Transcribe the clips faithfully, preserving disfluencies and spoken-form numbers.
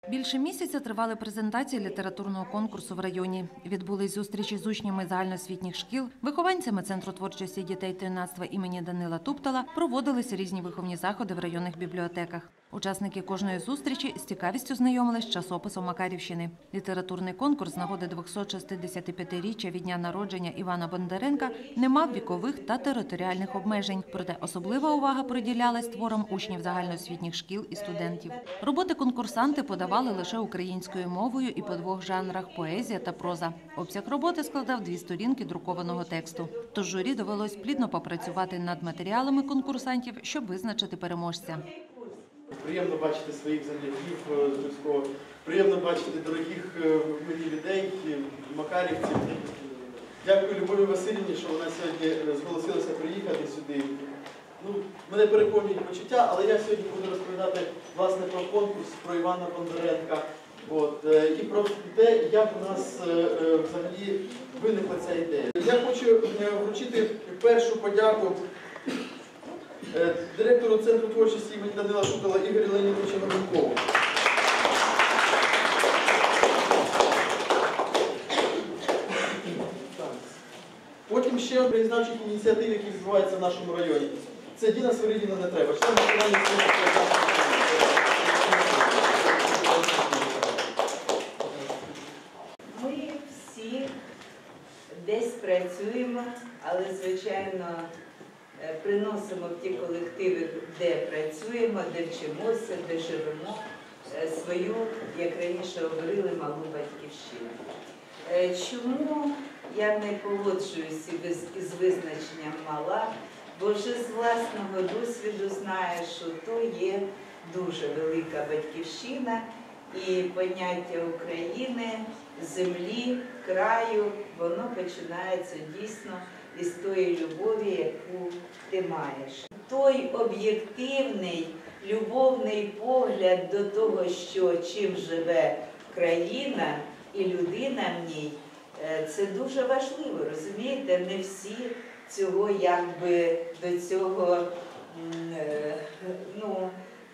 Більше місяця тривали презентації літературного конкурсу в районі. Відбулись зустрічі з учнями загальноосвітніх шкіл, вихованцями Центру творчості дітей та юнацтва імені Данила Туптала, проводилися різні виховні заходи в районних бібліотеках. Учасники кожної зустрічі з цікавістю знайомились з часописом Макарівщини. Літературний конкурс з нагоди двохсот шістдесятип'ятиріччя від дня народження Івана Бондаренка не мав вікових та територіальних обмежень, проте особлива увага приділялась творам учнів загальноосвітніх шкіл і студентів. Роботи конкурсанти подавали лише українською мовою і по двох жанрах – поезія та проза. Обсяг роботи складав дві сторінки друкованого тексту. Тож журі довелось плідно попрацювати над матеріалами конкурсантів, щоб визначити переможця. Приємно бачити своїх земляків з Луцького, приємно бачити дорогих мені людей, макарівців. Дякую Любові Василівні, що вона сьогодні зголосилася приїхати сюди. Ну, мене переповнюють почуття, але я сьогодні буду розповідати власне про конкурс, про Івана Бондаренка. От, і про те, як у нас взагалі виникла ця ідея. Я хочу вручити першу подяку директору Центру творчості імені Данила Туптала Ігорю Леонідовичу Новинкову. Потім ще признавчих ініціатив, які відбуваються в нашому районі. Це Діна Свиридіна не треба. Ми всі десь працюємо, але, звичайно, приносимо в ті колективи, де працюємо, де вчимося, де живемо, свою, як раніше говорили, малу батьківщину. Чому я не погоджуюся із визначенням «мала», бо вже з власного досвіду знаю, що то є дуже велика батьківщина, і поняття України, землі, краю, воно починається дійсно із тої любові, яку ти маєш. Той об'єктивний, любовний погляд до того, що чим живе країна і людина в ній, це дуже важливо, розумієте? Не всі цього, якби, до цього ну,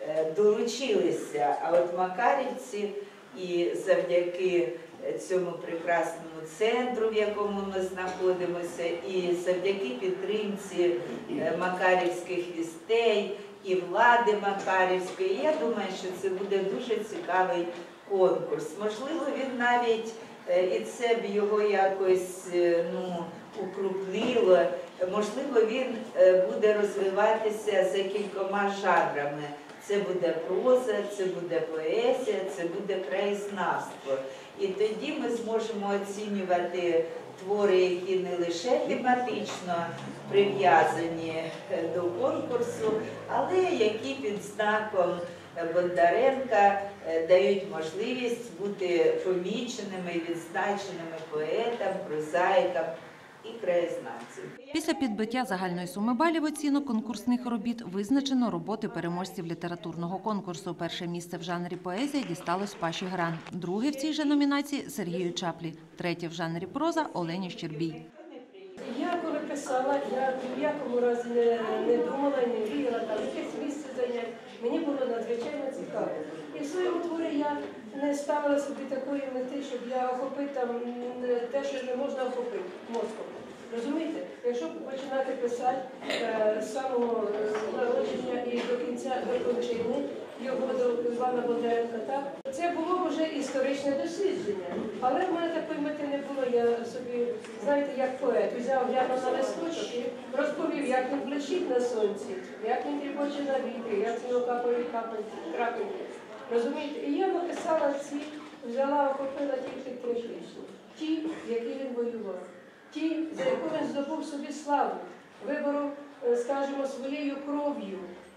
доручилися. А от макарівці і завдяки цьому прекрасному центру, в якому ми знаходимося, і завдяки підтримці макарівських вістей і влади макарівської, я думаю, що це буде дуже цікавий конкурс. Можливо, він навіть, і це б його якось ну, укрупнило, можливо, він буде розвиватися за кількома жанрами. Це буде проза, це буде поезія, це буде краєзнавство. І тоді ми зможемо оцінювати твори, які не лише тематично прив'язані до конкурсу, але які під знаком Бондаренка дають можливість бути поміченими і відзначеними поетам, прозаїкам і краєзнавців. Після підбиття загальної суми балів оцінок конкурсних робіт визначено роботи переможців літературного конкурсу. Перше місце в жанрі поезія дісталось Паші Гран, друге в цій же номінації – Сергію Чаплі, третє в жанрі проза – Олені Щербій. Я коли писала, я ні в якому разі не, не думала, не мріяла там якесь місце зайняти. Мені було надзвичайно цікаво. І в своєму творі я не ставила собі такої мети, щоб я охопити там те, що не можна охопити мозком. Розумієте? Якщо починати писати е, з самого народження і до кінця, до кончини його до Івана Бондаренка, так? Це було вже історичне дослідження. Але в мене такої мети не було. Я собі, знаєте, як поет, взяв, глянув на листочок і розповів, як він блищить на сонці, як він тріпоче на віки, як з нього капають крапинки. Розумієте? І я написала ці, взяла, охопила тільки три пісні. Ті, в які він воював. Ті, за яку він здобув собі славу, виборов, скажімо, своєю кров'ю,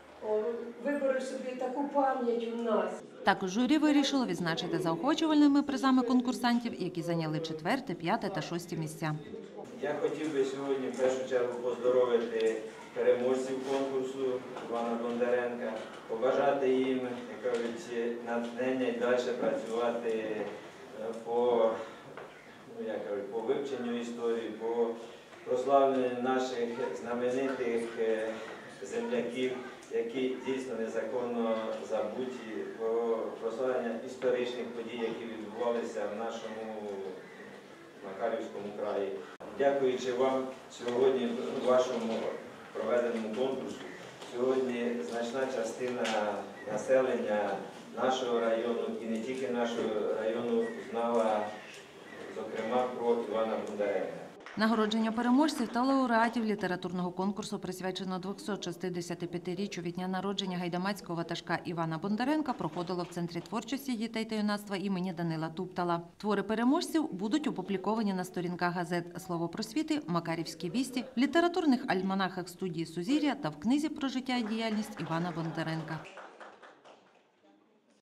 виборов собі таку пам'ять у нас. Також журі вирішило відзначити заохочувальними призами конкурсантів, які зайняли четверте, п'яте та шосте місця. Я хотів би сьогодні в першу чергу поздоровити переможців конкурсу Івана Бондаренка, побажати їм, як кажуть, натхнення і далі працювати по Ну, я кажу, по вивченню історії, по прославленню наших знаменитих земляків, які дійсно незаконно забуті, про прославлення історичних подій, які відбувалися в нашому Макарівському краї. Дякуючи вам сьогодні, вашому проведеному конкурсу, сьогодні значна частина населення нашого району і не тільки нашого району знала, зокрема, про Івана Бондаренка. Нагородження переможців та лауреатів літературного конкурсу, присвячено двохсот шістдесятип'ятиріччю від дня народження гайдамацького ватажка Івана Бондаренка, проходило в Центрі творчості дітей та юнацтва імені Данила Туптала. Твори переможців будуть опубліковані на сторінках газет «Слово просвіти», «Макарівські вісті», в літературних альманахах студії «Сузір'я» та в книзі про життя і діяльність Івана Бондаренка.